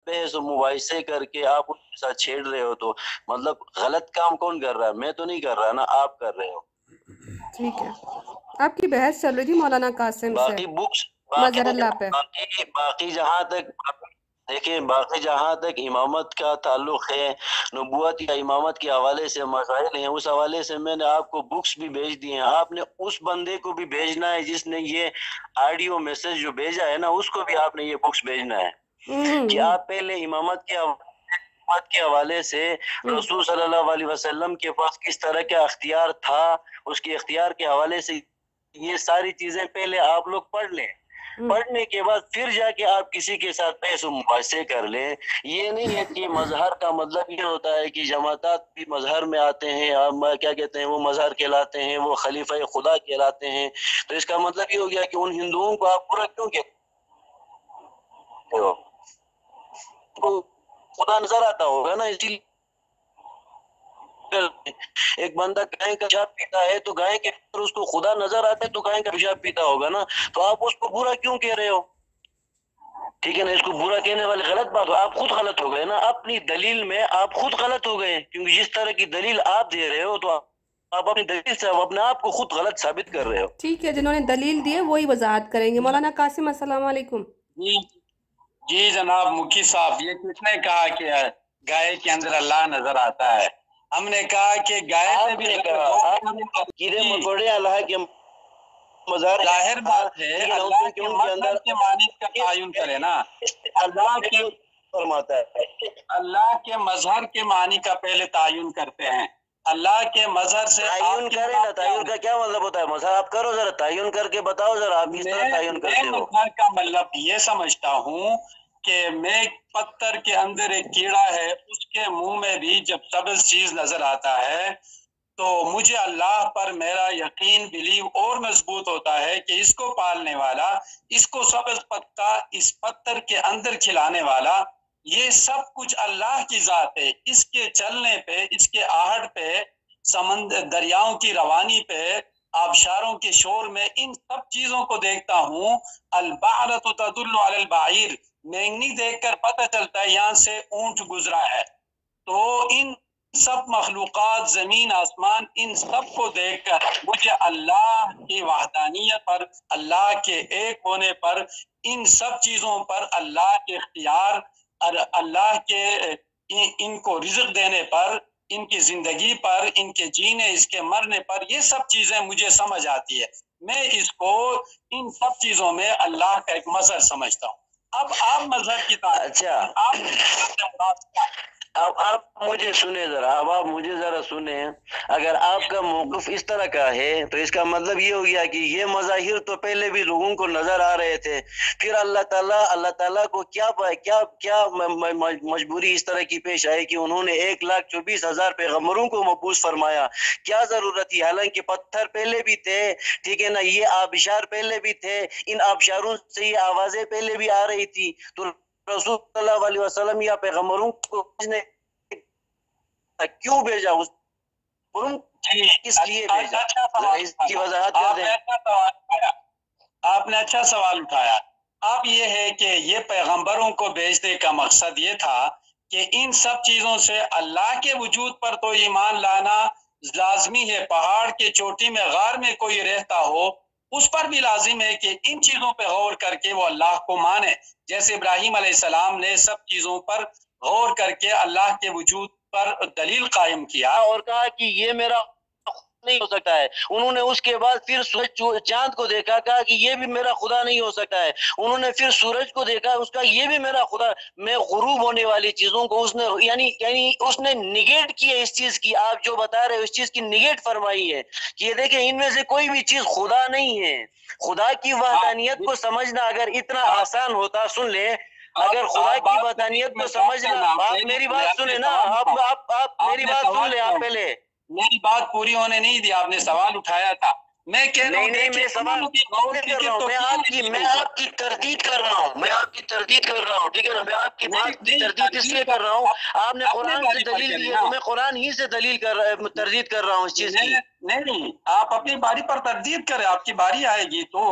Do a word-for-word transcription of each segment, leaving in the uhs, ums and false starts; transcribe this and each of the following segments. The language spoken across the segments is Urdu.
بحث و مباحثے کر کے آپ ان کے ساتھ چھیڑ رہے ہو، تو مطلب غلط کام کون کر رہا ہے؟ میں تو نہیں کر رہا نا، آپ کر رہے ہو۔ ٹھیک ہے، آپ کی بحث چل رہی تھی مولانا قاسم سے باقی بکس باقی مظہر اللہ پہ۔ باقی باقی جہاں تک دیکھیں باقی جہاں تک امامت کا تعلق ہے، نبوت یا امامت کے حوالے سے مسائل ہیں، اس حوالے سے میں نے آپ کو بکس بھی بھیج دی ہیں۔ آپ نے اس بندے کو بھی بھیجنا ہے جس نے یہ آڈیو میسج جو بھیجا ہے نا، اس کو بھی آپ نے یہ بکس بھیجنا ہے کہ آپ پہلے امامت کے امامت کے حوالے سے رسول صلی اللہ علیہ وسلم کے پاس کس طرح کا اختیار تھا، اس کے اختیار کے حوالے سے یہ ساری چیزیں پہلے آپ لوگ پڑھ لیں۔ پڑھنے کے بعد پھر جا کے آپ کسی کے ساتھ بحث و مباحثے کر لیں۔ یہ نہیں ہے کہ مظہر کا مطلب یہ ہوتا ہے کہ جماعتات بھی مظہر میں آتے ہیں، کیا کہتے ہیں، وہ مظہر کہلاتے ہیں، وہ خلیفہ خدا کہلاتے ہیں، تو اس کا مطلب یہ ہو گیا کہ ان ہندوؤں کو آپ پورا کیوں کہتے ہو؟ خدا نظر آتا ہوگا نا، اسی لیے ایک بندہ گائے کا پیشاب پیتا ہے تو گائے کے اندر اس کو خدا نظر آتا ہے تو گائے کا پیشاب پیتا ہوگا نا، تو آپ اس کو برا کیوں کہہ رہے ہو؟ ٹھیک ہے نا، اس کو برا کہنے والی غلط بات ہو، آپ خود غلط ہو گئے نا، اپنی دلیل میں آپ خود غلط ہو گئے، کیونکہ جس طرح کی دلیل آپ دے رہے ہو تو آپ اپنی دلیل سے اپنے آپ کو خود غلط ثابت کر رہے ہو۔ ٹھیک ہے، جنہوں نے دلیل دی ہے وہی وضاحت کریں گے۔ مولانا قاسم السلام علیکم۔ جی جی جناب مکی صاحب، یہ کس نے کہا کہ گائے کے اندر اللہ نظر آتا ہے؟ ہم نے کہا کہ گائے سے بھی کیڑے مکوڑے اللہ کے مظہر، ظاہر بات ہے اللہ کے مظہر کے معنی کا تعین کرے نا، اللہ کے فرماتا ہے اللہ کے مظہر کے معنی کا پہلے تعین کرتے ہیں۔ اللہ کے مظہر سے تعین کرے نا، تعین کا کیا مطلب ہوتا ہے؟ مظہر آپ کرو ذرا، تعین کر کے بتاؤ ذرا، آپ کس طرح تعین کرتے ہو؟ مظہر کا مطلب یہ سمجھتا ہوں کہ میں پتھر کے اندر ایک کیڑا ہے، اس کے منہ میں بھی جب سبز چیز نظر آتا ہے تو مجھے اللہ پر میرا یقین بلیو اور مضبوط ہوتا ہے کہ اس کو پالنے والا، اس کو سبز پتا اس پتھر کے اندر کھلانے والا، یہ سب کچھ اللہ کی ذات ہے۔ اس کے چلنے پہ، اس کے آہٹ پہ، سمندر دریاؤں کی روانی پہ، آبشاروں کے شور میں، ان سب چیزوں کو دیکھتا ہوں۔ البعرۃ تدل علی البعیر، مینگنی دیکھ کر پتہ چلتا ہے یہاں سے اونٹ گزرا ہے۔ تو ان سب مخلوقات، زمین آسمان، ان سب کو دیکھ کر مجھے اللہ کی وحدانیت پر، اللہ کے ایک ہونے پر، ان سب چیزوں پر اللہ کے اختیار اور اللہ کے ان کو رزق دینے پر، ان کی زندگی پر، ان کے جینے، اس کے مرنے پر، یہ سب چیزیں مجھے سمجھ آتی ہے۔ میں اس کو ان سب چیزوں میں اللہ کا ایک مظہر سمجھتا ہوں۔ اب آپ مذہب کی طرف، اچھا آپ اب آپ مجھے سنیں ذرا، اب آپ مجھے ذرا سنیں، اگر آپ کا موقف اس طرح کا ہے تو اس کا مطلب یہ ہو گیا کہ یہ مظاہر تو پہلے بھی لوگوں کو نظر آ رہے تھے، پھر اللہ تعالیٰ اللہ تعالیٰ کو کیا کیا کیا مجبوری اس طرح کی پیش آئی کہ انہوں نے ایک لاکھ چوبیس ہزار پیغمبروں کو مبعوث فرمایا؟ کیا ضرورت تھی؟ حالانکہ پتھر پہلے بھی تھے، ٹھیک ہے نا، یہ آبشار پہلے بھی تھے، ان آبشاروں سے یہ آوازیں پہلے بھی آ رہی تھی، تو رسول صلی اللہ علیہ وسلم یا پیغمبروں کو نے کیوں بھیجا؟ اس کس لیے بھیجا؟ اس کی وضاحت کر دیں۔ آپ نے اچھا سوال اٹھایا۔ اب یہ ہے کہ یہ پیغمبروں کو بھیجنے کا مقصد یہ تھا کہ ان سب چیزوں سے اللہ کے وجود پر تو ایمان لانا لازمی ہے۔ پہاڑ کے چوٹی میں غار میں کوئی رہتا ہو، اس پر بھی لازم ہے کہ ان چیزوں پہ غور کر کے وہ اللہ کو مانے، جیسے ابراہیم علیہ السلام نے سب چیزوں پر غور کر کے اللہ کے وجود پر دلیل قائم کیا اور کہا کہ یہ میرا نہیں ہو سکتا ہے۔ انہوں نے اس کے بعد پھر سورج چاند کو دیکھا، کہا کہ یہ بھی میرا خدا نہیں ہو سکتا ہے۔ انہوں نے پھر سورج کو دیکھا، اس کا یہ بھی میرا خدا، میں غروب ہونے والی چیزوں کو اس نے یعنی یعنی اس نے نگیٹ کیا اس چیز کی، آپ جو بتا رہے ہو اس چیز کی نگیٹ فرمائی ہے کہ یہ دیکھیں ان میں سے کوئی بھی چیز خدا نہیں ہے۔ خدا کی وحدانیت کو سمجھنا اگر اتنا آسان ہوتا، سن لے، اگر خدا کی وحدانیت کو سمجھنا، آپ میری بات سنیں نا، آپ آپ آپ میری بات سن لیں، آپ پہلے میری بات پوری ہونے نہیں دی، آپ نے سوال اٹھایا تھا۔ میں کہہ رہا ہوں نہیں نہیں میں سوال کر رہا ہوں، میں آپ کی میں آپ کی تردید کر رہا ہوں، میں آپ کی تردید کر رہا ہوں، ٹھیک ہے نا، میں آپ کی بات کی تردید اس لیے کر رہا ہوں، آپ نے قرآن سے دلیل دی ہے تو میں قرآن ہی سے دلیل کر رہا تردید کر رہا ہوں اس چیز کی۔ نہیں نہیں، آپ اپنی باری پر تردید کریں، آپ کی باری آئے گی تو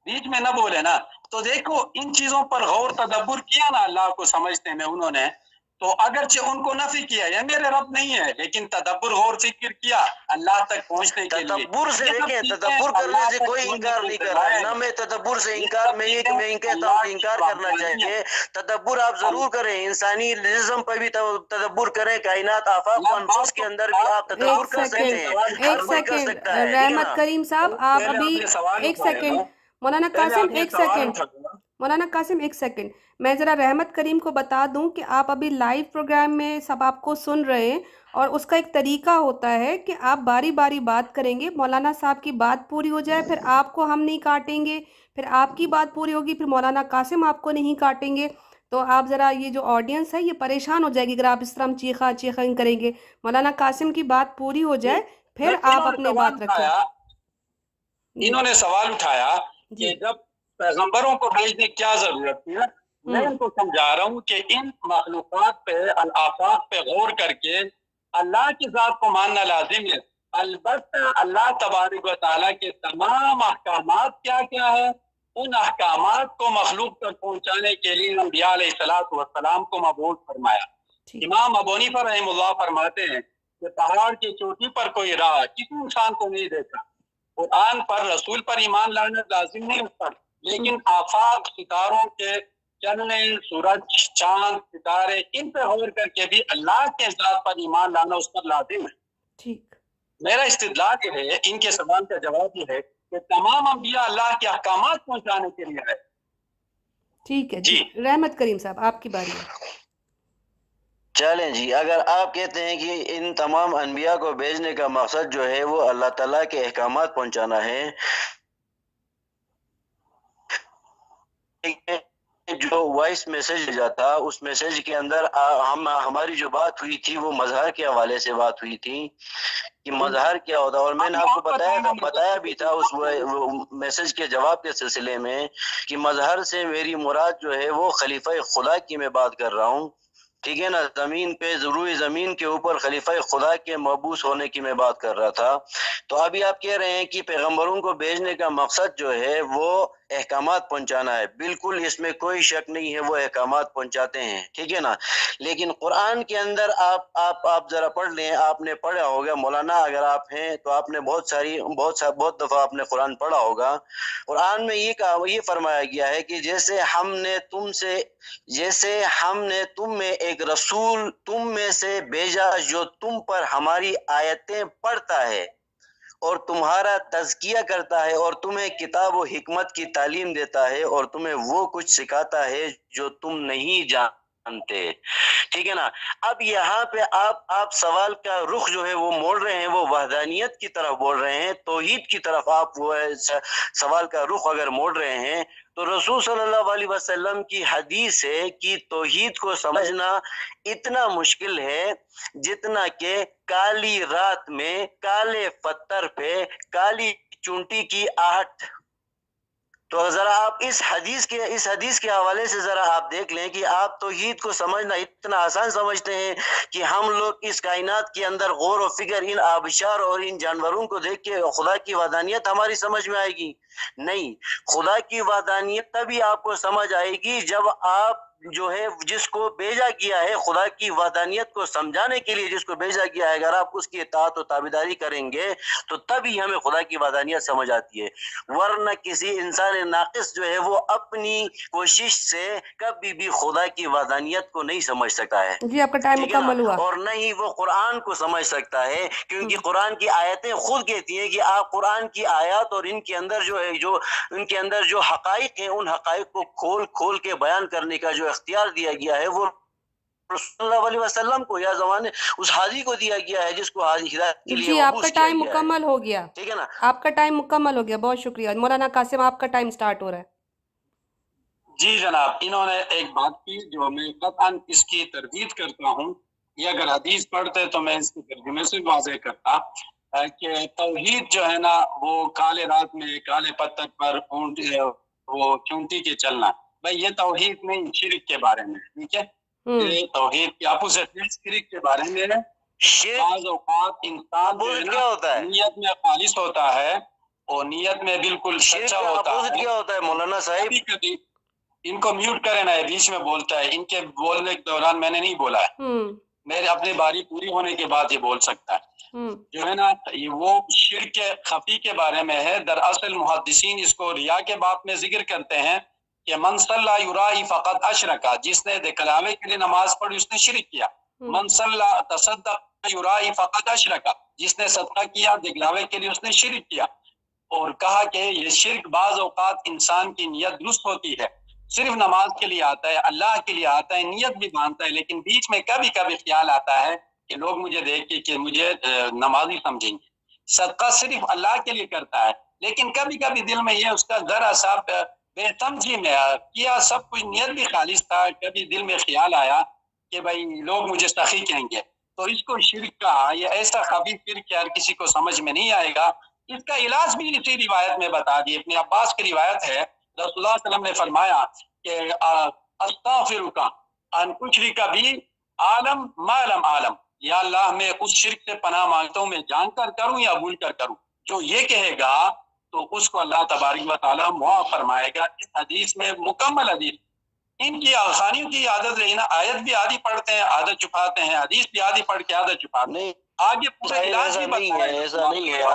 बीच में न बोले ना। तो देखो इन चीजों पर गौर तदब्बुर किया ना अल्लाह को समझने में उन्होंने, तो अगरचे उनको नफी किया ये मेरे रब नहीं है, लेकिन तदब्बुर गौर फिक्र किया अल्लाह तक पहुंचने के लिए। तदब्बुर से देखें, तदब्बुर करने से कोई इंकार नहीं कर रहा है ना, मैं तदब्बुर से इंकार मैं एक मैं कहता हूँ इंकार करना चाहिए। तदब्बुर आप जरूर करें, इंसानी निज़्म पर भी तदब्बुर करें, कायनात आफाक अनफुस के अंदर भी आप तदब्बुर कर सकते हैं, एक सेकंड रहमत करीम साहब, आप अभी एक सेकंड मौलाना कासिम एक सेकंड मौलाना कासिम एक सेकंड मैं ज़रा रहमत करीम को बता दूं कि आप अभी लाइव प्रोग्राम में सब आपको सुन रहे हैं, और उसका एक तरीका होता है कि आप बारी बारी बात करेंगे, मौलाना साहब की बात पूरी हो जाए फिर आपको हम नहीं काटेंगे, फिर आपकी बात पूरी होगी फिर मौलाना कासिम आपको नहीं काटेंगे। तो आप ज़रा ये जो ऑडियंस है ये परेशान हो जाएगी अगर आप इस तरह चीखा चीखा करेंगे। मौलाना कासिम की बात पूरी हो जाए फिर आप अपनी बात रखें। इन्होंने सवाल उठाया कि जब पैगंबरों को भेजने की क्या जरूरत थी ना, मैं उनको समझा रहा हूँ कि इन मखलूक़ात पे आफाक पे गौर करके अल्लाह की ज़ात को मानना लाजिम है। अलबत्ता अल्लाह तबारक व तआला के तमाम अहकामात क्या क्या है, उन अहकामात को मखलूक तक पहुँचाने के लिए अंबिया अलैहिस्सलातु वस्सलाम को मबऊस फरमाया। इमाम अबू हनीफा रहमतुल्लाह फरमाते हैं कि पहाड़ की चोटी पर कोई राह किसी इंसान को नहीं देखा। कुरान पर रसूल पर ईमान लाना लाजिम नहीं उस पर, लेकिन आफाक सितारों के चलने, सूरज चांद सितारे इन पे गौर करके भी अल्लाह के ज़ात पर ईमान लाना उस पर लाजिम है। ठीक, मेरा इस्तिदलाल ये है, इनके सवाल का जवाब ये है कि तमाम अंबिया अल्लाह के अहकामात पहुंचाने के लिए है। ठीक है जी, जी। रहमत करीम साहब आपकी बारी है। चलें जी, अगर आप कहते हैं कि इन तमाम अनबिया को भेजने का मकसद जो है वो अल्लाह ताला के अहकामात पहुंचाना है, जो वॉइस मैसेज भेजा था उस मैसेज के अंदर आ, हम हमारी जो बात हुई थी वो मजहर के हवाले से बात हुई थी कि मजहर क्या होता है, और मैंने आपको बताया था बताया भी था उस वो मैसेज के जवाब के सिलसिले में कि मजहर से मेरी मुराद जो है वो खलीफा खुदा की मैं बात कर रहा हूँ, ठीक है ना। ज़मीन पे ज़रूरी ज़मीन के ऊपर खलीफा खुदा के मबूस होने की मैं बात कर रहा था। तो अभी आप कह रहे हैं कि पैगंबरों को भेजने का मकसद जो है वो अहकामात पहुंचाना है, बिल्कुल इसमें कोई शक नहीं है, वो अहकामात पहुंचाते हैं, ठीक है ना। लेकिन कुरान के अंदर आप आप आप ज़रा पढ़ लें, आपने पढ़ा होगा मौलाना, अगर आप हैं तो आपने बहुत सारी बहुत सा बहुत दफ़ा आपने कुरान पढ़ा होगा। कुरान में ये कहा ये फरमाया गया है कि जैसे हमने तुमसे जैसे हमने तुम में एक रसूल तुम में से भेजा जो तुम पर हमारी आयतें पढ़ता है और तुम्हारा तज़किया करता है और तुम्हें किताब व हिकमत की तालीम देता है और तुम्हें वो कुछ सिखाता है जो तुम नहीं जानते, ठीक है ना। अब यहाँ पे आप आप सवाल का रुख जो है वो मोड़ रहे हैं, वो वहदानियत की तरफ बोल रहे हैं, तौहीद की तरफ आप वो सवाल का रुख अगर मोड़ रहे हैं तो रसूल सल्लल्लाहु अलैहि वसल्लम की हदीस है कि तौहीद को समझना इतना मुश्किल है जितना कि काली रात में काले पत्थर पे काली चुंटी की आहट। तो जरा आप इस हदीस के इस हदीस के हवाले से जरा आप देख लें कि आप तौहीद को समझना इतना आसान समझते हैं कि हम लोग इस कायनात के अंदर गौर व फिक्र इन आबिशार और इन जानवरों को देख के खुदा की वहदानियत हमारी समझ में आएगी। नहीं, खुदा की वहदानियत तभी आपको समझ आएगी जब आप जो है जिसको भेजा गया है खुदा की वहदानियत को समझाने के लिए जिसको भेजा गया है, अगर आप उसकी इताअत और ताबेदारी करेंगे तो तभी हमें खुदा की वहदानियत समझ आती है। वरना किसी इंसान नाकिस जो है वो अपनी कोशिश से कभी भी खुदा की वहदानियत को नहीं समझ सकता है। जी आपका टाइम मुकम्मल हुआ। और न ही वो कुरान को समझ सकता है, क्योंकि कुरान की आयतें खुद कहती हैं कि आप कुरान की आयत और इनके अंदर जो है जो इनके अंदर जो हकाइक है उन हकाइक को खोल खोल के बयान करने का जो इख्तियार दिया गया है वो सल्लल्लाहु अलैहि वसल्लम को या ज़माने उस हाजी को दिया गया है जिसको हाजी हिदायत के लिए। जी आपका टाइम मुकम्मल हो गया, ठीक है ना, आपका टाइम मुकम्मल हो गया, बहुत शुक्रिया। मौलाना कासिम आपका टाइम स्टार्ट हो रहा है। जी जनाब, इन्होंने एक बात की जो मैं कतन इसकी तरदीद करता हूँ, ये अगर हदीस पढ़ते तो मैं इसके तर्जुमे से वाज़ेह करता कि तौहीद जो है ना वो काले रात में काले पत्थर पर ऊंट वो चूंटी के चलना, भाई ये तौहीद नहीं, शिरक के बारे में, ठीक है। ये तौहीद के अपोजिट है, शिरक के बारे में है। बाज़ औक़ात इंसान जो है ना नियत में खालिस होता है اور نیت میں بالکل سچا ہوتا ہے. کیا ہوتا ہے مولانا صاحب؟ کبھی کبھی ان کو میوٹ کرے نا، بیچ میں بولتا ہے. ان کے بولنے کے دوران میں نے نہیں بولا ہے، میرے اپنی باری پوری ہونے کے بعد یہ بول سکتا ہے. جو ہے نا وہ شرک خفی کے بارے میں ہے. دراصل محدثین اس کو ریا کے باب میں ذکر کرتے ہیں کہ من صلی یرائی فقط اشرکا، جس نے دکھلاوے کے لیے نماز پڑھی اس نے شرک کیا. من صلی تصدق یرائی فقط اشرکا، جس نے صدقہ کیا دکھلاوے کے لیے اس نے شرک کیا. اور کہا کہ یہ شرک بعض اوقات انسان کی نیت درست ہوتی ہے، صرف نماز کے لیے آتا ہے، اللہ کے لیے آتا ہے، نیت بھی مانتا ہے، لیکن بیچ میں کبھی کبھی خیال آتا ہے کہ لوگ مجھے دیکھ کے کہ مجھے نمازی سمجھیں گے. صدقہ صرف اللہ کے لیے کرتا ہے، لیکن کبھی کبھی دل میں یہ اس کا ذرا سا بے سمجھی میں کیا، سب کچھ نیت بھی خالص تھا، کبھی دل میں خیال آیا کہ بھائی لوگ مجھے سخی کہیں گے، تو اس کو شرک کہا. یہ ایسا خبیث شرک کہ ہر کسی کو سمجھ میں نہیں آئے گا. اس کا علاج بھی اسی روایت میں بتا دی. ابن عباس کی روایت ہے، رسول اللہ صلی اللہ علیہ وسلم نے فرمایا کہ استغفرک ان اشرک بھی عالم ما لم عالم، یا اللہ میں اس شرک سے پناہ مانگتا ہوں، میں جان کر کروں یا بھول کر کروں. جو یہ کہے گا تو اس کو اللہ تبارک و تعالیٰ معاف فرمائے گا. اس حدیث میں مکمل حدیث. ان کی خانیوں کی عادت رہی نا، آیت بھی آدھی پڑھتے ہیں عادت چھپاتے ہیں، حدیث بھی آدھی پڑھ کے عادت چھپاتے ہیں. آگے پورا علاج بھی بتایا، ایسا نہیں ہے،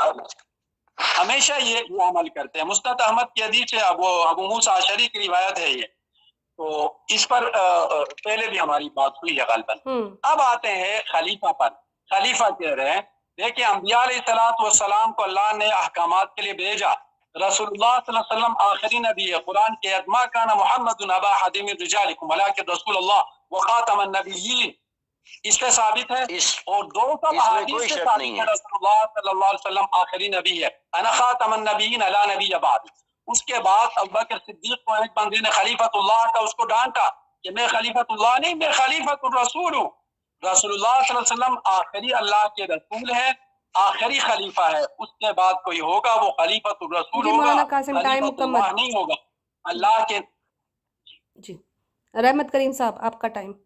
ہمیشہ یہ عمل کرتے ہیں. مستد احمد کی حدیث ہے، ابو ابو موسیٰ اشعری کی روایت ہے یہ. تو اس پر پہلے بھی ہماری بات ہوئی ہے غالباً. اب آتے ہیں خلیفہ پر. خلیفہ کہہ رہے ہیں دیکھیں انبیاء علیہ الصلوۃ والسلام کو اللہ نے احکامات کے لیے بھیجا. رسول اللہ صلی اللہ علیہ وسلم آخری نبی ہے. قرآن کے ما کان محمد ابا احد من رجالکم ولکن رسول اللہ وخاتم النبیین، اس پہ ثابت ہے. اور دو سو احادیث سے ثابت ہے رسول اللہ صلی اللہ علیہ وسلم آخری نبی ہے. انا خاتم النبیین لا نبی بعد. اس کے بعد ابوبکر صدیق کو ایک بندے نے خلیفۃ اللہ کا اس کو ڈانٹا کہ میں خلیفۃ اللہ نہیں، میں خلیفۃ الرسول ہوں. رسول اللہ صلی اللہ علیہ وسلم آخری اللہ کے رسول ہے، آخری خلیفہ ہے. اس کے بعد کوئی ہوگا وہ خلیفۃ الرسول ہوگا، خلیفۃ اللہ نہیں ہوگا. اللہ کے جی رحمت کریم صاحب آپ کا ٹائم.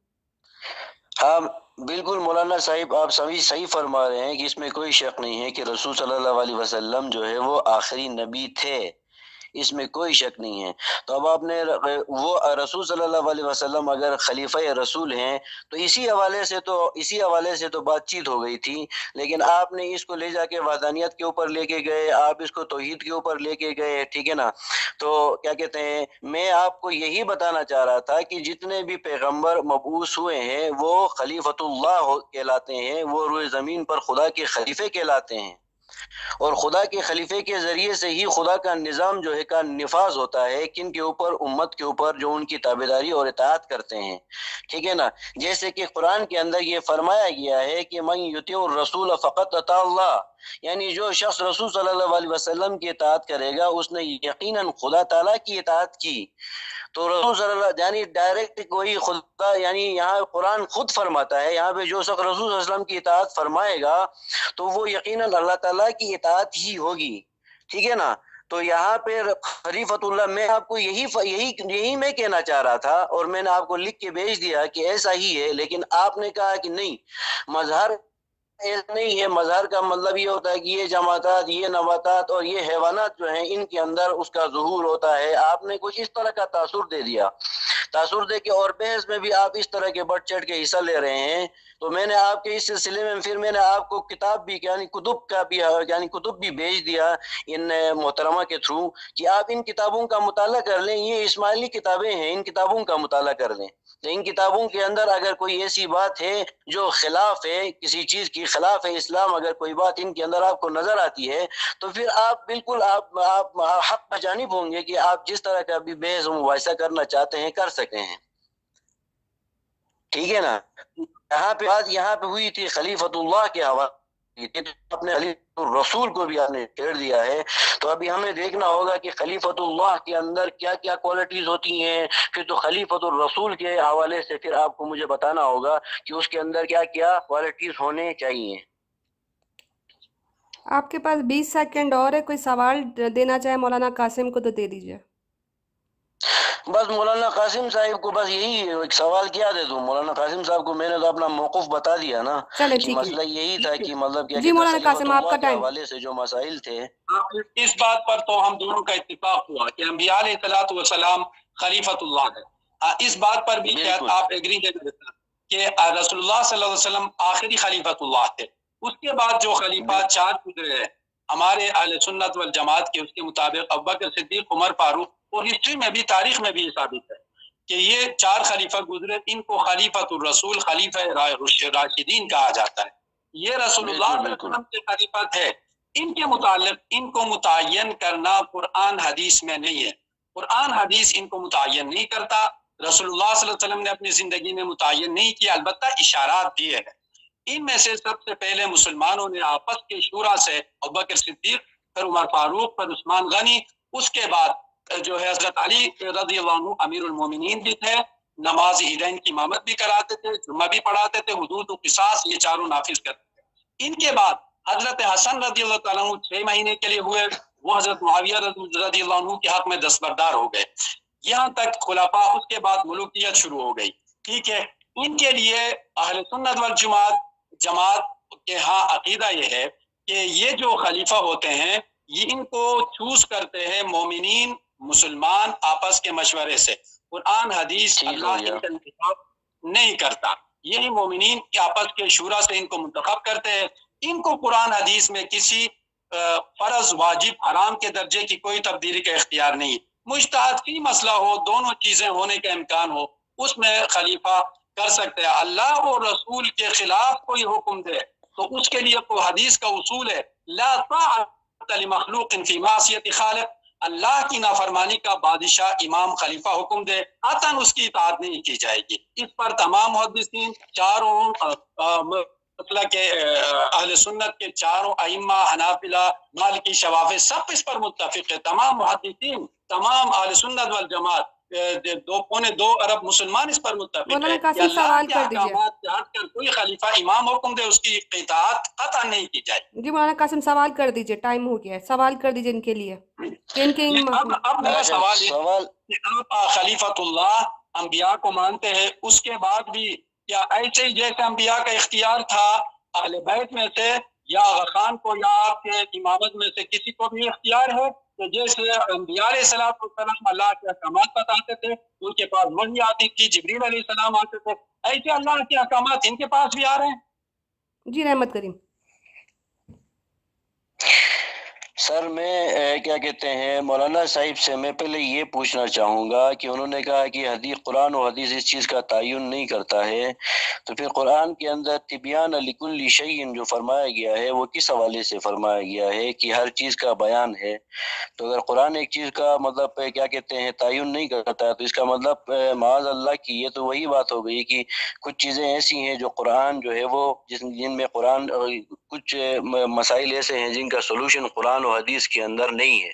ہاں بالکل مولانا صاحب آپ سبھی صحیح فرما رہے ہیں کہ اس میں کوئی شک نہیں ہے کہ رسول صلی اللہ علیہ وسلم جو ہے وہ آخری نبی تھے، اس میں کوئی شک نہیں ہے. تو اب آپ نے وہ رسول صلی اللہ علیہ وسلم اگر خلیفہ رسول ہیں تو اسی حوالے سے تو اسی حوالے سے تو بات چیت ہو گئی تھی. لیکن آپ نے اس کو لے جا کے وحدانیت کے اوپر لے کے گئے، آپ اس کو توحید کے اوپر لے کے گئے، ٹھیک ہے نا. تو کیا کہتے ہیں، میں آپ کو یہی بتانا چاہ رہا تھا کہ جتنے بھی پیغمبر مبعوث ہوئے ہیں وہ خلیفۃ اللہ کہلاتے ہیں، وہ روئے زمین پر خدا کے خلیفے کہلاتے ہیں، اور خدا کے خلیفے کے ذریعے سے ہی خدا کا نظام جو ہے کا نفاذ ہوتا ہے. کن کے اوپر؟ امت کے اوپر جو ان کی تابعداری اور اطاعت کرتے ہیں، ٹھیک ہے نا. جیسے کہ قرآن کے اندر یہ فرمایا گیا ہے کہ من یطیع الرسول فقط اطاع اللہ، یعنی جو شخص رسول صلی اللہ علیہ وسلم کی اطاعت کرے گا اس نے یقیناً خدا تعالیٰ کی اطاعت کی. تو رسول صلی اللہ یعنی ڈائریکٹ کوئی خدا، یعنی یہاں قرآن خود فرماتا ہے یہاں پہ جو شخص رسول صلی اللہ علیہ وسلم کی اطاعت فرمائے گا تو وہ یقیناً اللہ تعالیٰ کی اطاعت ہی ہوگی، ٹھیک ہے نا. تو یہاں پہ خلیفۃ اللہ، میں آپ کو یہی یہی یہی میں کہنا چاہ رہا تھا اور میں نے آپ کو لکھ کے بھیج دیا کہ ایسا ہی ہے. لیکن آپ نے کہا کہ نہیں مظہر ایسا نہیں ہے، مظہر کا مطلب یہ ہوتا ہے کہ یہ جماعتات، یہ نباتات اور یہ حیوانات جو ہیں ان کے اندر اس کا ظہور ہوتا ہے. آپ نے کچھ اس طرح کا تاثر دے دیا، تاثر دے کے اور بحث میں بھی آپ اس طرح کے بڑھ چڑھ کے حصہ لے رہے ہیں. تو میں نے آپ کے اس سلسلے میں پھر میں نے آپ کو کتاب بھی یعنی کتب کا بھی یعنی کتب بھی بھیج دیا ان محترمہ کے تھرو کہ آپ ان کتابوں کا مطالعہ کر لیں. یہ اسماعیلی کتابیں ہیں، ان کتابوں کا مطالعہ کر لیں. تو ان کتابوں کے اندر اگر کوئی ایسی بات ہے جو خلاف ہے، کسی چیز کی خلاف ہے اسلام، اگر کوئی بات ان کے اندر آپ کو نظر آتی ہے تو پھر آپ بالکل آپ آپ حق پر جانب ہوں گے کہ آپ جس طرح کا بھی بحث و مباحثہ کرنا چاہتے ہیں کر سکتے ہیں، ٹھیک ہے نا. یہاں پہ بات یہاں پہ ہوئی تھی خلیفۃ اللہ کے حوالے، اپنے خلیفۃ الرسول کو بھی آپ نے چھیڑ دیا ہے. تو ابھی ہمیں دیکھنا ہوگا کہ خلیفۃ اللہ کے اندر کیا کیا کوالٹیز ہوتی ہیں، پھر تو خلیفۃ الرسول کے حوالے سے پھر آپ کو مجھے بتانا ہوگا کہ اس کے اندر کیا کیا کوالٹیز ہونے چاہیے. آپ کے پاس بیس سیکنڈ اور ہے، کوئی سوال دینا چاہے مولانا قاسم کو تو دے دیجیے. بس مولانا قاسم صاحب کو بس یہی ایک سوال کیا دے دوں مولانا قاسم صاحب کو، میں نے تو اپنا موقف بتا دیا نا کہ مسئلہ یہی تھا کہ مطلب کیا جی مولانا قاسم آپ کا ٹائم حوالے سے جو مسائل تھے اس بات پر تو ہم دونوں کا اتفاق ہوا کہ انبیاء علیہ الصلوۃ والسلام خلیفۃ اللہ ہے، اس بات پر بھی کیا آپ ایگری کہ رسول اللہ صلی اللہ علیہ وسلم آخری خلیفۃ اللہ تھے، اس کے بعد جو خلیفہ چار گزرے ہیں ہمارے اہل سنت والجماعت کے اس کے مطابق ابوبکر صدیق، عمر فاروق، اور ہسٹری میں بھی تاریخ میں بھی یہ ثابت ہے کہ یہ چار خلیفہ گزرے، ان کو خلیفۃ الرسول، خلیفہ راشدین کہا جاتا ہے، یہ رسول اللہ صلی اللہ علیہ وسلم کے خلیفہ تھے۔ ان کے متعلق ان کو متعین کرنا قرآن حدیث میں نہیں ہے، قرآن حدیث ان کو متعین نہیں کرتا، رسول اللہ صلی اللہ علیہ وسلم نے اپنی زندگی میں متعین نہیں کیا، البتہ اشارات دیے ہیں۔ ان میں سے سب سے پہلے مسلمانوں نے آپس کے شورا سے ابوبکر صدیق، پھر عمر فاروق، پھر عثمان غنی، اس کے بعد جو ہے حضرت علی رضی اللہ عنہ امیر المومنین بھی تھے، نماز عیدین کی امامت بھی کراتے تھے، جمعہ بھی پڑھاتے تھے، حدود و قصاص یہ چاروں نافذ کرتے تھے۔ ان کے بعد حضرت حسن رضی اللہ تعالیٰ عنہ چھ مہینے کے لیے ہوئے، وہ حضرت معاویہ رضی اللہ عنہ کے حق میں دستبردار ہو گئے، یہاں تک خلفاء، اس کے بعد ملوکیت شروع ہو گئی، ٹھیک ہے۔ ان کے لیے اہل سنت والجماعت جماعت کے ہاں عقیدہ یہ ہے کہ یہ جو خلیفہ ہوتے ہیں یہ ان کو چوز کرتے ہیں مومنین مسلمان آپس کے مشورے سے، قرآن حدیث اللہ کے انتخاب نہیں کرتا، یہی مومنین کے آپس کے شورا سے ان کو منتخب کرتے ہیں۔ ان کو قرآن حدیث میں کسی فرض، واجب، حرام کے درجے کی کوئی تبدیلی کا اختیار نہیں، مجتہد فی مسئلہ ہو، دونوں چیزیں ہونے کا امکان ہو، اس میں خلیفہ کر سکتے ہیں۔ اللہ اور رسول کے خلاف کوئی حکم دے تو اس کے لیے کوئی حدیث کا اصول ہے، لا طاعۃ لمخلوق فی معصیت خالق، اللہ کی نافرمانی کا بادشاہ، امام، خلیفہ حکم دے قطعاً اس کی اطاعت نہیں کی جائے گی۔ اس پر تمام محدثین، چاروں مطلب کہ اہل سنت کے چاروں ائمہ، حنابلہ، مالکی، شوافی، سب اس پر متفق ہے، تمام محدثین، تمام اہل سنت والجماعت، دو پونے دو ارب مسلمان اس پر متفق ہے کہ اللہ کے احکامات سے ہٹ کر کوئی خلیفہ امام حکم دے اس کی اطاعت قطعا نہیں کی جائے۔ جی مولانا قاسم سوال کر دیجئے، ٹائم ہو گیا ہے، سوال کر دیجئے ان کے لیے۔ ان کے اب اب میرا سوال ہے کہ آپ خلیفۃ اللہ انبیاء کو مانتے ہیں، اس کے بعد بھی کیا ایسے ہی جیسے انبیاء کا اختیار تھا اہل بیت میں سے یا آغا خان کو یا آپ کے امامت میں سے کسی کو بھی اختیار ہے کہ جیسے انبیاء علیہ السلام اللہ کے احکامات بتاتے تھے، ان کے پاس وحی آتی تھی، جبریل علیہ السلام آتے تھے، ایسے اللہ کے احکامات ان کے پاس بھی آ رہے ہیں؟ جی رحمت کریم۔ سر میں کیا کہتے ہیں مولانا صاحب سے میں پہلے یہ پوچھنا چاہوں گا کہ انہوں نے کہا کہ حدیث قرآن و حدیث اس چیز کا تعین نہیں کرتا ہے، تو پھر قرآن کے اندر تبیان لکل شیء جو فرمایا گیا ہے وہ کس حوالے سے فرمایا گیا ہے کہ ہر چیز کا بیان ہے؟ تو اگر قرآن ایک چیز کا مطلب کیا کہتے ہیں تعین نہیں کرتا ہے تو اس کا مطلب معاذ اللہ کی یہ تو وہی بات ہو گئی کہ کچھ چیزیں ایسی ہیں جو قرآن جو ہے وہ جس جن میں قرآن کچھ مسائل ایسے ہیں جن کا سولوشن قرآن و حدیث کے اندر نہیں ہے۔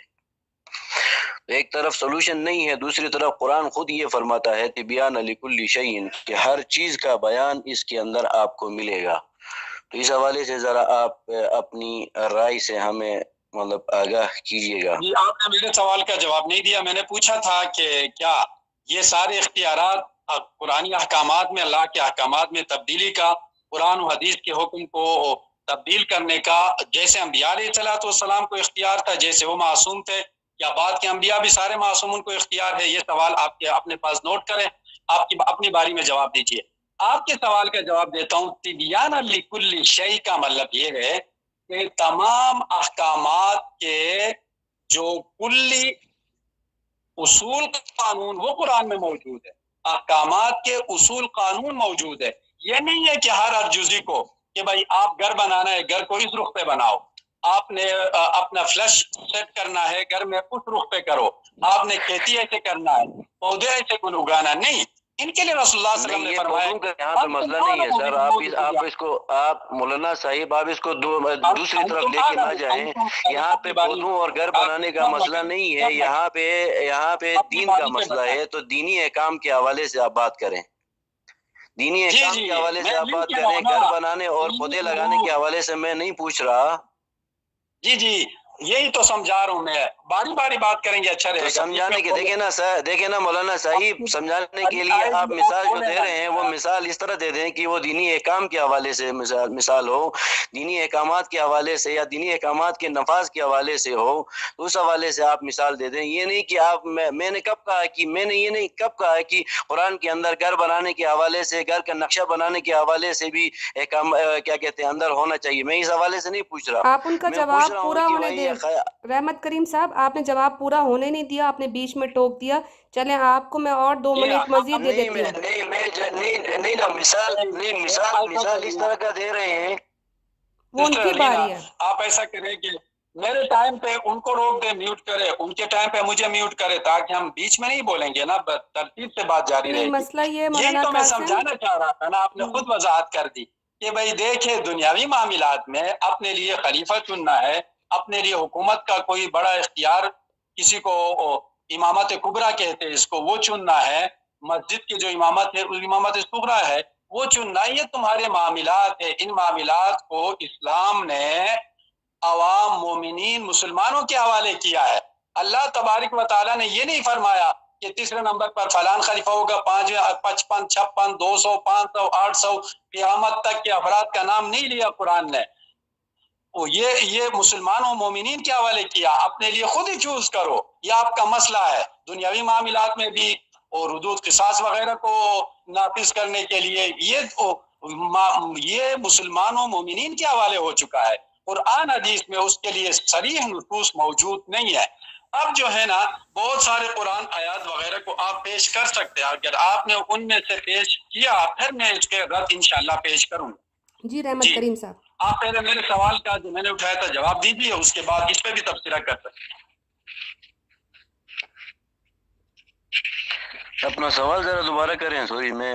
ایک طرف سولوشن نہیں ہے، دوسری طرف قرآن خود یہ فرماتا ہے تبیان لکل شیء کہ ہر چیز کا بیان اس کے اندر آپ کو ملے گا۔ تو اس حوالے سے ذرا آپ اپنی رائے سے ہمیں مطلب آگاہ کیجیے گا۔ جی آپ نے میرے سوال کا جواب نہیں دیا، میں نے پوچھا تھا کہ کیا یہ سارے اختیارات قرآنی احکامات میں، اللہ کے احکامات میں تبدیلی کا، قرآن و حدیث کے حکم کو تبدیل کرنے کا جیسے انبیاء علیہ الصلوۃ والسلام کو اختیار تھا، جیسے وہ معصوم تھے، یا بعد کے انبیاء بھی سارے معصومون کو اختیار ہے؟ یہ سوال آپ کے اپنے پاس نوٹ کریں، آپ کی اپنی باری میں جواب دیجیے۔ آپ کے سوال کا جواب دیتا ہوں، تبیان لکل شیء کا مطلب یہ ہے کہ تمام احکامات کے جو کلی اصول قانون وہ قرآن میں موجود ہے، احکامات کے اصول قانون موجود ہے، یہ نہیں ہے کہ ہر ہر جزئی کو کہ بھائی آپ گھر بنانا ہے گھر کو اس رخ پہ بناؤ، آپ نے اپنا فلش سیٹ کرنا ہے گھر میں اس رخ پہ کرو، آپ نے کھیتی ایسے کرنا ہے، پودے ایسے کو اگانا نہیں، ان کے لیے رسول اللہ صلی اللہ علیہ وسلم نے فرمایا یہاں پہ مسئلہ نہیں ہے سر، آپ اس آپ اس کو آپ مولانا صاحب آپ اس کو دوسری طرف لے کے نہ جائیں، یہاں پہ پودوں اور گھر بنانے کا مسئلہ نہیں ہے، یہاں پہ یہاں پہ دین کا مسئلہ ہے، تو دینی احکام کے حوالے سے آپ بات کریں، دینی احکام کے حوالے سے آپ بات کریں، گھر بنانے اور پودے لگانے کے حوالے سے میں نہیں پوچھ رہا۔ جی جی یہی تو سمجھا رہا ہوں میں، बारी बारी बात करेंगे, अच्छा रहेगा। समझाने के देखे ना सर, देखे ना मौलाना साहिब, समझाने के लिए आप मिसाल जो दे रहे हैं वो मिसाल इस तरह दे दें कि वो दीनी एहकाम के हवाले से मिसाल मिसाल हो, दीनी एहकामात के हवाले से या दीनी एहकामात के नफाज के हवाले से हो, उस हवाले से आप मिसाल दे दें। ये नहीं कि आप मैं, मैंने कब कहा कि मैंने ये नहीं कब कहा कि कुरान के अंदर घर बनाने के हवाले से, घर का नक्शा बनाने के हवाले से भी एहकाम क्या कहते हैं अंदर होना चाहिए। मैं इस हवाले से नहीं पूछ रहा, आप उनका जवाब पूरा होने दें। रहमत करीम साहब, आपने जवाब पूरा होने नहीं दिया, आपने बीच में टोक दिया। चले आपको मैं और दो मिनट मजीद दे देती हूँ। नहीं नहीं नहीं ना मिसाल नहीं मिसाल मिसाल इस तरह का दे रहे हैं, वो उनकी बारी है। आप ऐसा करें कि मेरे टाइम पे उनको रोक दे, म्यूट करे, उनके टाइम पे मुझे म्यूट करे, ताकि हम बीच में नहीं बोलेंगे ना, तरतीब से बात जारी रहेगी। मसला ये यही तो मैं समझाना चाह रहा था ना, आपने खुद वजाहत कर दी कि भाई देखे दुनियावी मामलात में अपने लिए खलीफा चुनना है, अपने लिए हुकूमत का कोई बड़ा इख्तियार, किसी को इमामत कुबरा कहते हैं इसको, वो चुनना है, मस्जिद की जो इमामत है इमामत कुबरा है वो चुनना, ये तुम्हारे मामलात है। इन मामलात को इस्लाम ने अवाम मोमिनीन मुसलमानों के हवाले किया है। अल्लाह तबारक व तआला ने ये नहीं फरमाया कि तीसरे नंबर पर फलान खलीफा होगा, पाँच पचपन छप्पन दो सौ पाँच सौ आठ सौ क़यामत तक के अफराद का नाम नहीं लिया कुरान ने। वो ये ये मुसलमानों मोमिनीन के हवाले किया, अपने लिए खुद ही चूज करो, ये आपका मसला है दुनियावी मामलात में भी, और हुदूद क़िसास वगैरह को नाफिज करने के लिए ये ये मुसलमानों मोमिनीन के हवाले हो चुका है। कुरान हदीस में उसके लिए सरीह नुसूस मौजूद नहीं है। अब जो है ना बहुत सारे कुरान आयात वगैरह को आप पेश कर सकते हैं, अगर आपने उनमें से पेश किया फिर मैं इसके रद्द इंशाल्लाह पेश करूंगा। जी रहमत करीम साहब, आप पहले मेरे सवाल का जो मैंने उठाया था जवाब दीजिए, उसके बाद इस पे भी तबसरा कर सकते हैं। अपना सवाल जरा दोबारा करें। सॉरी, मैं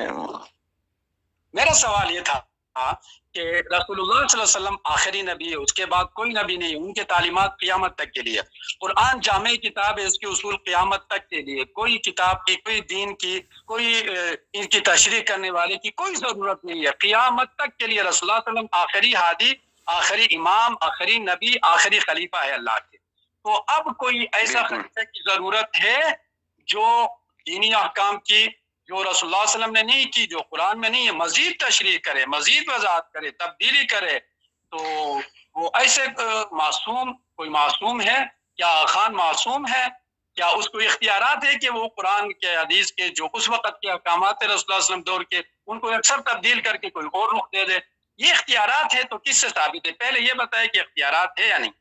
मेरा सवाल ये था कि रसूलुल्लाह सल्लल्लाहु अलैहि वसल्लम आखिरी नबी है, उसके बाद कोई नबी नहीं, उनके तालीमात क़यामत तक के लिए। कुरान जामे किताब है, इसके उसूल क़यामत तक के लिए। कोई किताब की, कोई दीन की, कोई इनकी तशरीह करने वाले की कोई ज़रूरत नहीं है। क़यामत तक के लिए रसूलुल्लाह सल्लल्लाहु अलैहि वसल्लम आखिरी हादी, आखिरी इमाम, आखिरी नबी, आखिरी खलीफा है अल्लाह के। तो अब कोई ऐसा खलीफा की ज़रूरत है जो दीनी अहकाम की, जो रसूलुल्लाह सल्लल्लाहु अलैहि वसल्लम ने नहीं की, जो कुरान में नहीं है, मजीद तशरीह करे, मजीद वजाहत करे, तब्दीली करे। तो वो ऐसे मासूम, कोई मासूम है क्या? खान मासूम है क्या? उसको इख्तियारात है कि वो कुरान के हदीस के जो उस वक़्त के अहकामात रसूलुल्लाह सल्लल्लाहु अलैहि वसल्लम दौर के, उनको अक्सर तब्दील करके कोई और रुख दे दे? ये इख्तियारात है तो किससे साबित है? पहले ये बताए कि इख्तियारात है या नहीं।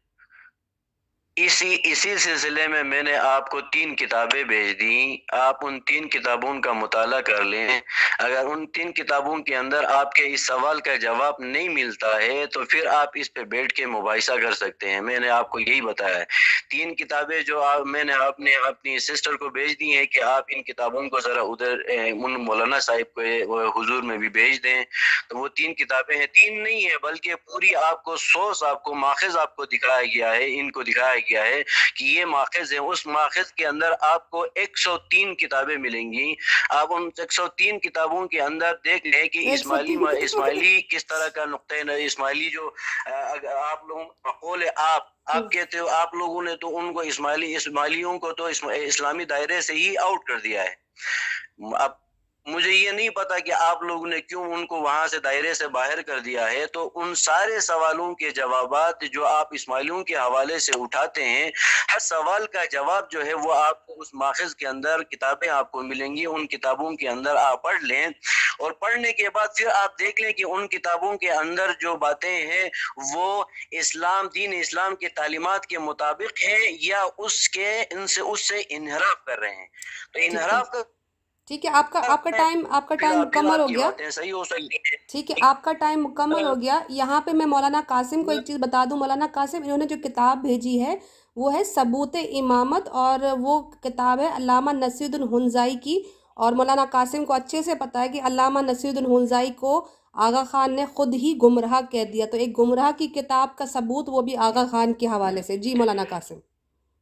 इसी इसी सिलसिले में मैंने आपको तीन किताबें भेज दी, आप उन तीन किताबों का मुताला कर लें। अगर उन तीन किताबों के अंदर आपके इस सवाल का जवाब नहीं मिलता है तो फिर आप इस पे बैठ के मुबाहिसा कर सकते हैं। मैंने आपको यही बताया है। तीन किताबें जो आप मैंने आपने अपनी सिस्टर को भेज दी हैं कि आप इन किताबों को ज़रा उधर उन मौलाना साहिब को हुजूर में भी भेज दें। तो वो तीन किताबें हैं, तीन नहीं है बल्कि पूरी आपको सोर्स, आपको माखज़ आपको दिखाया गया है, इनको दिखाया गया है कि ये माखज़ है। उस माखज़ के अंदर आपको एक सौ तीन किताबें मिलेंगी। आप उन एक सौ तीन किताबों के अंदर देख लें कि इस्माइली इस्माइली किस तरह का नुक्ता है। इस्माइली जो आप लोगों मक़ौल आप आप कहते हो, आप लोगों ने तो उनको इस्माइली इस्माइलियों को तो इस्लामी दायरे से ही आउट कर दिया है। अब मुझे ये नहीं पता कि आप लोगों ने क्यों उनको वहां से दायरे से बाहर कर दिया है। तो उन सारे सवालों के जवाबात जो आप इस्माइलियों के हवाले से उठाते हैं, हर सवाल का जवाब जो है वो आपको उस माखज़ के अंदर किताबें आपको मिलेंगी। उन किताबों के अंदर आप पढ़ लें और पढ़ने के बाद फिर आप देख लें कि उन किताबों के अंदर जो बातें हैं वो इस्लाम, दीन इस्लाम के तालीमात के मुताबिक है या उसके इनसे उससे इनहराफ कर रहे हैं। तो इनहराफ का ठीक है, आपका आपका टाइम आपका टाइम मुकम्मल हो गया। सही हो सकती है। ठीक है, आपका टाइम मुकम्मल हो गया। यहाँ पे मैं मौलाना कासिम को एक चीज़ बता दूँ। मौलाना कासिम, इन्होंने जो किताब भेजी है वो है सबूत इमामत, और वो किताब है अल्लामा नसीरुद्दीन हुनज़ाई की। और मौलाना कासिम को अच्छे से पता है कि अल्लामा नसीरुद्दीन हुनज़ाई को आगा खान ने खुद ही गुमराह कह दिया। तो एक गुमराह की किताब का सबूत वो भी आगा खान के हवाले से। जी मौलाना कासिम।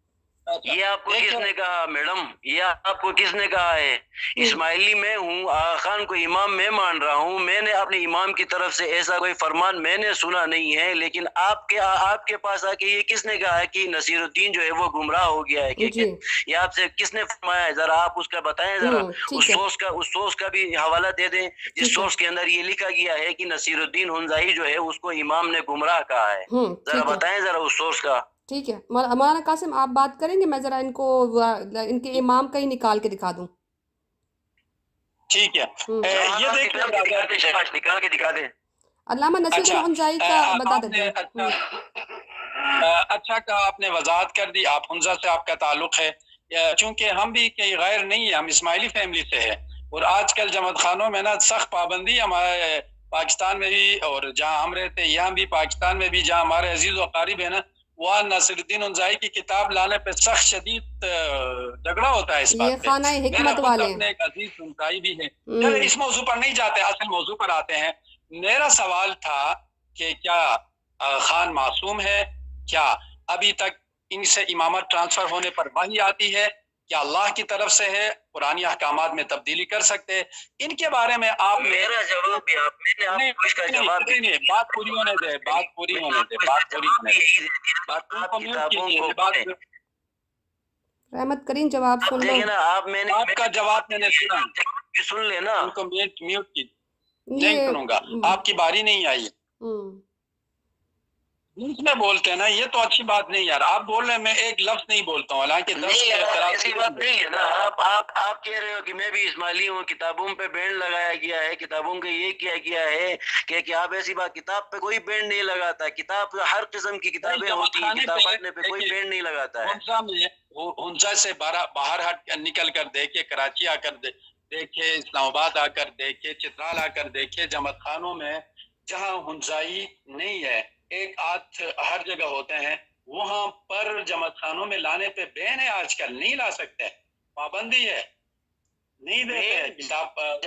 یہ آپ کو کس نے کہا میڈم؟ یہ آپ کو کس نے کہا ہے؟ اسماعیلی میں ہوں، آغا خان کو امام میں مان رہا ہوں، میں نے اپنے امام کی طرف سے ایسا کوئی فرمان میں نے سنا نہیں ہے، لیکن آپ کے آپ کے پاس آ کے یہ کس نے کہا ہے کہ نصیر الدین جو ہے وہ گمراہ ہو گیا ہے؟ کہ یہ آپ سے کس نے فرمایا ہے؟ ذرا آپ اس کا بتائیں، ذرا اس سورس کا اس سورس کا بھی حوالہ دے دیں جس سورس کے اندر یہ لکھا گیا ہے کہ نصیر الدین ہنزائی جو ہے اس کو امام نے گمراہ کہا ہے، ذرا بتائیں ذرا اس سورس کا۔ ٹھیک ہے مولانا قاسم آپ بات کریں گے، میں ذرا ان کو ان کے امام کا ہی نکال کے دکھا دوں۔ ٹھیک ہے، یہ دیکھیں نکال کے دکھا دیں۔ علامہ نصیر الدین ہنزائی کا بتا دیتے ہیں۔ اچھا کہا آپ نے، وضاحت کر دی، آپ حنزہ سے آپ کا تعلق ہے، چونکہ ہم بھی کئی غیر نہیں ہیں، ہم اسماعیلی فیملی سے ہیں، اور آج کل جماعت خانوں میں نا سخت پابندی ہمارے پاکستان میں بھی، اور جہاں ہم رہتے یہاں بھی پاکستان میں بھی، جہاں ہمارے عزیز و اقارب ہیں نا، وہاں ناصر الدین ہنزائی کی کتاب لانے پہ سخت شدید جھگڑا ہوتا ہے اس بات پہ۔ خانہ حکمت والے اپنے ایک عزیز ہنزائی بھی ہے، چلے اس موضوع پر نہیں جاتے، اصل موضوع پر آتے ہیں۔ میرا سوال تھا کہ کیا خان معصوم ہے؟ کیا ابھی تک ان سے امامت ٹرانسفر ہونے پر وحی آتی ہے؟ کیا اللہ کی طرف سے ہے؟ قرآنی احکامات میں تبدیلی کر سکتے؟ ان کے بارے میں آپ میرا جواب بھی آپ میں نے آپ کو اس کا جواب بھی نہیں، بات پوری ہونے دے، بات پوری ہونے دے، بات پوری ہونے دے، آپ کتابوں کو پڑھیں۔ رحمت کریم جواب سن لو۔ دیکھیں نا آپ، میں نے آپ کا جواب میں نے سنا، سن لینا، ان کو میوٹ میوٹ کی نہیں سنوں گا، آپ کی باری نہیں آئی۔ بیچ میں بولتے ہیں نا، یہ تو اچھی بات نہیں یار، آپ بول رہے ہیں میں ایک لفظ نہیں بولتا ہوں، حالانکہ ایسی بات نہیں ہے نا، آپ آپ آپ کہہ رہے ہو کہ میں بھی اسماعیلی ہوں، کتابوں پہ بینڈ لگایا گیا ہے، کتابوں کا یہ کیا گیا ہے کہ کہ آپ ایسی بات، کتاب پہ کوئی بینڈ نہیں لگاتا، کتاب ہر قسم کی کتابیں ہوتی ہیں، کتاب پڑھنے پہ کوئی بینڈ نہیں لگاتا ہے۔ ہنزا سے باہر ہٹ نکل کر دیکھے، کراچی آ کر دیکھے، اسلام آباد آ کر دیکھے، چترال آ کر دیکھے، جماعت خانوں میں جہاں ہنزائی نہیں ہے، ایک آدھ ہر جگہ ہوتے ہیں، وہاں پر جماعت خانوں میں لانے پہ بین ہے، آج کل نہیں لا سکتے، پابندی ہے، نہیں دیتے کتاب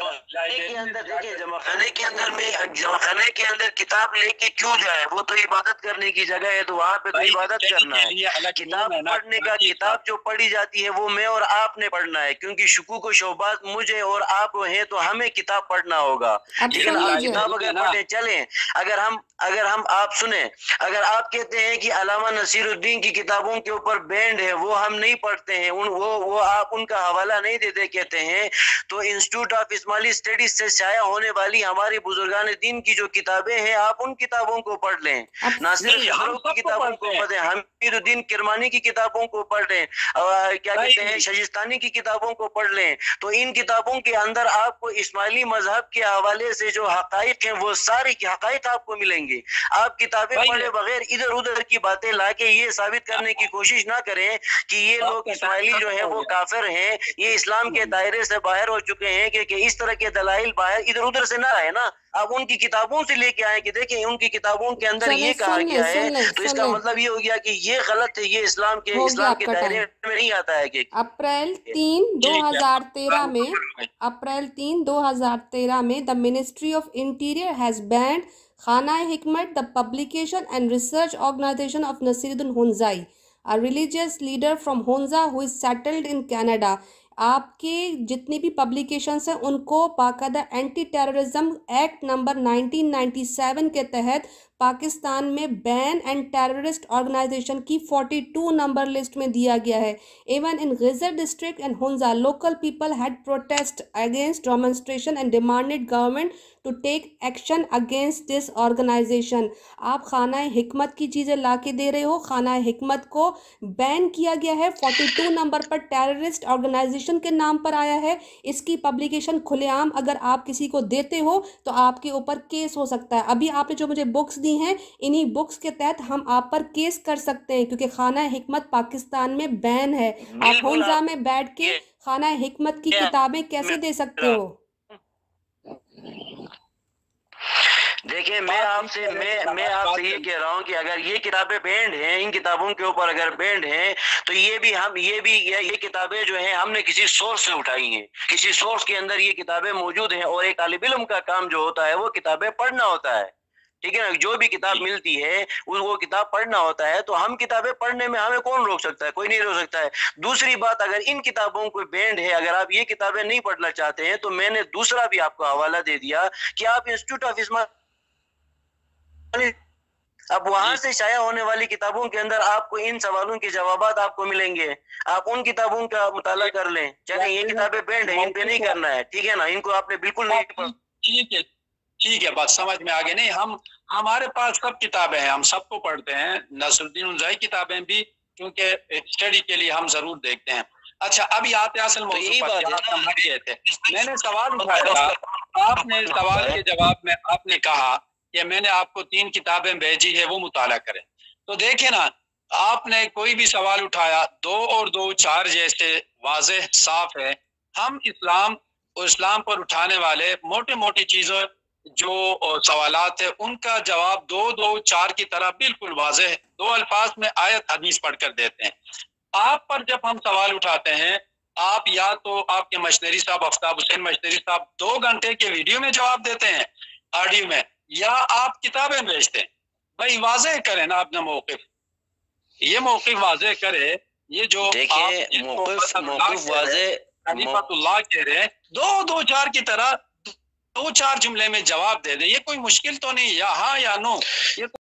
کے اندر۔ دیکھیں جمع خانے کے اندر میں جمع خانے کے اندر کتاب لے کے کیوں جائے؟ وہ تو عبادت کرنے کی جگہ ہے، تو وہاں پہ تو عبادت کرنا ہے۔ کتاب پڑھنے کا، کتاب جو پڑھی جاتی ہے وہ میں اور آپ نے پڑھنا ہے، کیونکہ شکوک و شبہات مجھے اور آپ ہیں تو ہمیں کتاب پڑھنا ہوگا، لیکن آپ کتاب اگر پڑھنے چلیں، اگر ہم اگر ہم آپ سنیں، اگر آپ کہتے ہیں کہ علامہ نصیر الدین کی کتابوں کے اوپر بینڈ ہے، وہ ہم نہیں پڑھتے ہیں، ان وہ وہ آپ ان کا حوالہ نہیں دیتے کہتے ہیں، تو انسٹیٹیوٹ آف اسماعیلی اسٹڈیز سے شائع ہونے والی ہماری بزرگان دین کی جو کتابیں ہیں، آپ ان کتابوں کو پڑھ لیں، ناصر خسرو کی کتابوں کو پڑھیں، حمید الدین کرمانی کی کتابوں کو پڑھ لیں، کیا کہتے ہیں شجستانی کی کتابوں کو پڑھ لیں، تو ان کتابوں کے اندر آپ کو اسماعیلی مذہب کے حوالے سے جو حقائق ہیں وہ ساری کی حقائق آپ کو ملیں گے۔ آپ کتابیں پڑھے بغیر ادھر ادھر کی باتیں لا کے یہ ثابت کرنے کی کوشش نہ کریں کہ یہ لوگ اسماعیلی جو ہے وہ کافر ہیں، یہ اسلام کے دائرے سے باہر ہو چکے ہیں، کہ, کہ اس طرح کے دلائل باہر ادھر ادھر سے نہ آئے نا، آپ ان کی کتابوں سے لے کے آئے کہ دیکھیں ان کی کتابوں کے اندر یہ کہا گیا ہے، تو اس کا مطلب یہ ہو گیا کہ یہ غلط ہے، یہ اسلام کے اسلام کے دائرے میں نہیں آتا ہے۔ کہ اپریل تین دو ہزار تیرہ میں اپریل تین دو ہزار تیرہ میں the Ministry of Interior has banned Khana Hikmat, the publication and research organization of Nasir uddin Hunzai, a religious leader from Hunza who is settled in Canada۔ آپ کے جتنی بھی پبلیکیشنز ہیں ان کو باقاعدہ anti terrorism act number nineteen ninety seven کے تحت پاکستان میں بین اینڈ ٹیررسٹ آرگنائزیشن کی فورٹی ٹو نمبر لسٹ میں دیا گیا ہے۔ Even in Ghizer district and Hunza local people had protest against demonstration and demanded government to take action against this organization. آپ خانہ حکمت کی چیزیں لا کے دے رہے ہو، خانہ حکمت کو بین کیا گیا ہے، فورٹی ٹو نمبر پر ٹیررسٹ آرگنائزیشن کے نام پر آیا ہے، اس کی پبلیکیشن کھلے عام اگر آپ کسی کو دیتے ہو تو آپ کے اوپر کیس ہو سکتا ہے۔ ابھی آپ نے جو مجھے بکس دی ہیں، انہی بکس کے تحت ہم آپ پر کیس کر سکتے ہیں، کیونکہ خانہ حکمت پاکستان میں بین ہے۔ آپ ہنزا میں بیٹھ کے خانہ حکمت کی کتابیں کیسے دے سکتے ہو؟ دیکھیں میں آپ سے میں میں آپ سے یہ کہہ رہا ہوں کہ اگر یہ کتابیں بینڈ ہیں، ان کتابوں کے اوپر اگر بینڈ ہیں، تو یہ بھی ہم یہ بھی یہ کتابیں جو ہیں ہم نے کسی سورس سے اٹھائی ہیں، کسی سورس کے اندر یہ کتابیں موجود ہیں، اور ایک طالب علم کا کام جو ہوتا ہے وہ کتابیں پڑھنا ہوتا ہے، ٹھیک ہے نا, جو بھی کتاب ملتی ہے اس وہ کتاب پڑھنا ہوتا ہے, تو ہم کتابیں پڑھنے میں ہمیں کون روک سکتا ہے؟ کوئی نہیں روک سکتا ہے. دوسری بات, اگر ان کتابوں کو بینڈ ہے, اگر آپ یہ کتابیں نہیں پڑھنا چاہتے ہیں, تو میں نے دوسرا بھی آپ کو حوالہ دے دیا کہ آپ انسٹیٹیوٹ آف اسماعیل, اب وہاں سے شائع ہونے والی کتابوں کے اندر آپ کو ان سوالوں کے جوابات آپ کو ملیں گے, آپ ان کتابوں کا مطالعہ کر لیں. چلیں یہ کتابیں بینڈ ہے, ان پہ نہیں کرنا ہے, ٹھیک ہے نا, ان کو آپ نے بالکل نہیں. ٹھیک ہے ٹھیک ہے, بس سمجھ میں آگے. نہیں, ہم ہمارے پاس سب کتابیں ہیں, ہم سب کو پڑھتے ہیں, نصر الدین الزائی کتابیں بھی, کیونکہ اسٹڈی کے لیے ہم ضرور دیکھتے ہیں. اچھا, ابھی آتے اصل موضوع پر. میں نے سوال اٹھایا تھا, آپ نے سوال کے جواب میں آپ نے کہا کہ میں نے آپ کو تین کتابیں بھیجی ہے, وہ مطالعہ کریں. تو دیکھیں نا, آپ نے کوئی بھی سوال اٹھایا, دو اور دو چار جیسے واضح صاف ہے. ہم اسلام اور اسلام پر اٹھانے والے موٹے موٹی چیزوں جو سوالات ہیں, ان کا جواب دو دو چار کی طرح بالکل واضح ہے, دو الفاظ میں آیت حدیث پڑھ کر دیتے ہیں. آپ پر جب ہم سوال اٹھاتے ہیں, آپ یا تو آپ کے مشنری صاحب آفتاب حسین مشنری صاحب دو گھنٹے کے ویڈیو میں جواب دیتے ہیں آڈیو میں, یا آپ کتابیں بھیجتے ہیں. بھائی واضح کریں نا اپنا موقف, یہ موقف واضح کرے. یہ جو دیکھیں موقف موقف واضح خلیفۃ اللہ کہہ رہے ہیں, دو دو چار کی طرح دو چار جملے میں جواب دے دیں. یہ کوئی مشکل تو نہیں, یا ہاں یا نو, یہ